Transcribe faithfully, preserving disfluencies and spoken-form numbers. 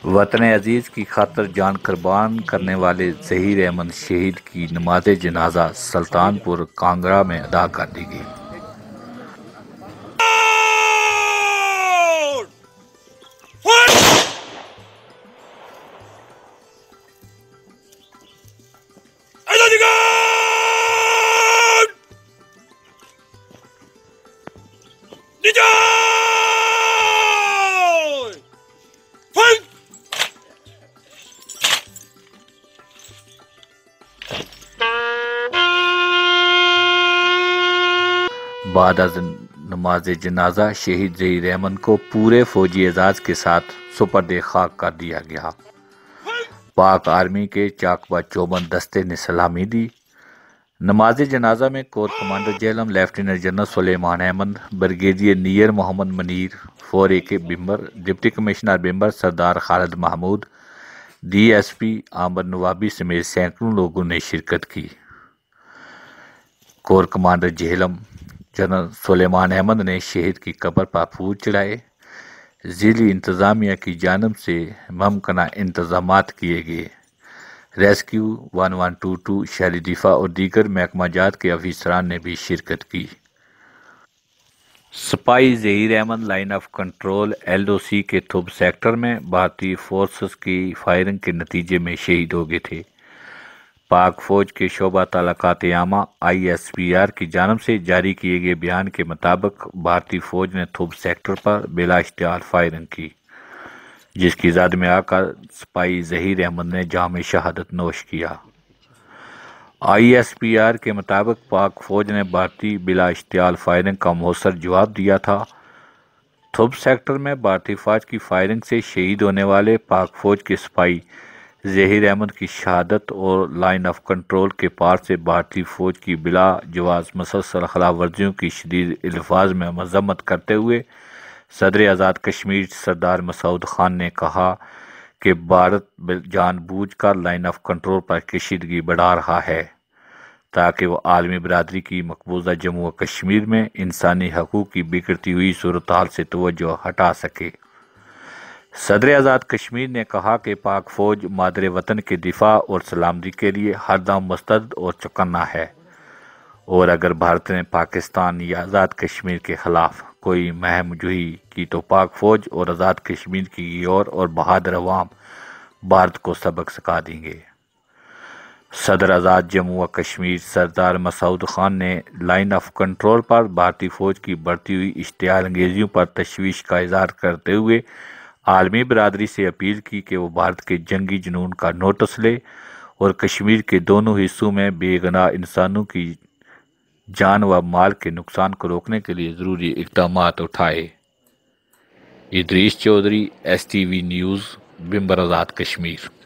وطن عزیز کی خاطر جان قربان کرنے والے ظہیر احمد شہید کی نماز جنازہ سلطان پور کانگڑا میں ادا کر دی گئی۔ بعد از نماز جنازہ شہید ظہیر احمد کو پورے فوجی اعزاز کے ساتھ سپرد خاک کر دیا گیا۔ پاک آرمی کے چاکبہ چوبند دستے نے سلامی دی۔ نماز جنازہ میں corps commander Jhelum lieutenant general Sulaiman Ahmed, brigadier Nayyar Muhammad Munir, four A K member, deputy commissioner member Sardar Khalid Mahmood, D S P Aamir Nawabi سمیت سینکڑوں لوگوں نے شرکت کی۔ Corps commander Jhelum general Sulaiman Ahmed نے شہید کی قبر پر پھول چڑھائے۔ ضلعی انتظامیہ کی جانب سے ممکنہ انتظامات کیے گئے۔ Rescue one one two two, شہری دفاع اور دیگر محکمہ جات کے افسران نے بھی شرکت کی۔ سپاہی Zaheer Ahmed line of control L O C کے تھوب سیکٹر میں بھارتی فورسز کی فائرنگ کے نتیجے میں شہید ہو گئے تھے۔ پاک فوج کے شعبہ تعلقات عامہ آئی ایس پی آر کی جانب سے جاری کیے گئے بیان کے مطابق بھارتی فوج نے تھوب سیکٹر پر بلا اشتعال فائرنگ کی، جس کی زد میں آ کر سپاہی ظہیر احمد نے جام شہادت نوش کیا۔ آئی ایس پی آر کے مطابق پاک فوج نے بھارتی بلا اشتعال فائرنگ کا مؤثر جواب دیا تھا۔ تھوب سیکٹر میں بھارتی فوج کی فائرنگ سے شہید ہونے والے پاک فوج کے سپاہی ظہیر احمد کی شہادت اور لائن آف کنٹرول کے پار سے بھارتی فوج کی بلا جواز مسلسل خلاف ورزیوں کی شدید الفاظ میں مذمت کرتے ہوئے صدر آزاد کشمیر سردار مسعود خان نے کہا کہ بھارت جان بوجھ کر لائن آف کنٹرول پر کشیدگی بڑھا رہا ہے تاکہ وہ عالمی برادری کی مقبوضہ جموں و کشمیر میں انسانی حقوق کی بگڑتی ہوئی صورتحال سے توجہ ہٹا سکے۔ صدر آزاد کشمیر نے کہا کہ پاک فوج مادر وطن کے دفاع اور سلامتی کے لیے ہر دم مستعد اور چوکنا ہے، اور اگر بھارت نے پاکستان یا آزاد کشمیر کے خلاف کوئی مہم جوئی کی تو پاک فوج اور آزاد کشمیر کی غیور اور بہادر عوام بھارت کو سبق سکھا دیں گے۔ صدر آزاد جموں و کشمیر سردار مسعود خان نے لائن آف کنٹرول پر بھارتی فوج کی بڑھتی ہوئی اشتعال انگیزیوں پر تشویش کا اظہار کرتے ہوئے عالمی برادری سے اپیل کی کہ وہ بھارت کے جنگی جنون کا نوٹس لے اور کشمیر کے دونوں حصوں میں بے گناہ انسانوں کی جان و مال کے نقصان کو روکنے کے لیے ضروری اقدامات اٹھائے۔ Idrees Chaudhry, S T V news, Bhimber Azad Kashmir.